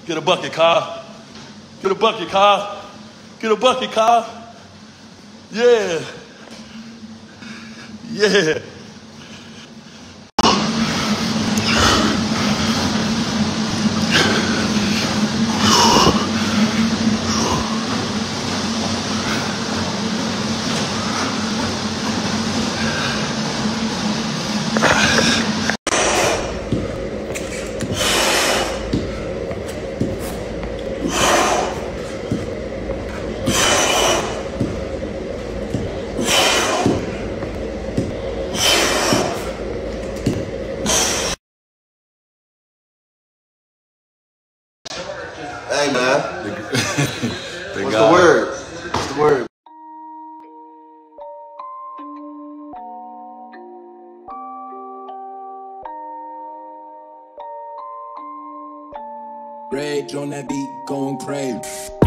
Get a bucket, Kyle. Get a bucket, Kyle. Get a bucket, Kyle. Yeah. Yeah. Hey man, what's the word? What's the word? Rage on that beat, going crazy.